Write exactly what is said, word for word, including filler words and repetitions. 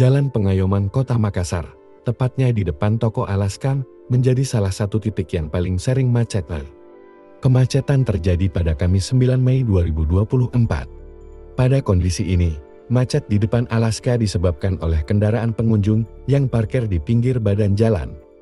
Jalan Pengayoman Kota Makassar, tepatnya di depan toko Alaskan, menjadi salah satu titik yang paling sering macet. Kemacetan terjadi pada Kamis sembilan Mei dua ribu dua puluh empat. Pada kondisi ini, macet di depan Alaska disebabkan oleh kendaraan pengunjung yang parkir di pinggir badan jalan,